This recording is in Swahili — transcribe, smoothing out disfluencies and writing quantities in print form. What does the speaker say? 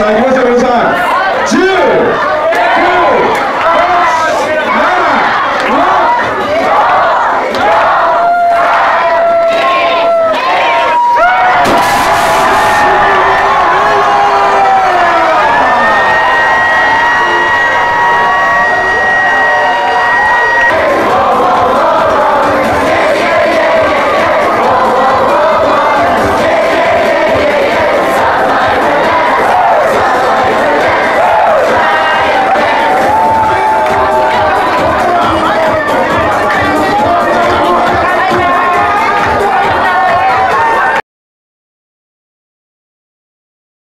さん、行きましょう、皆さん。10、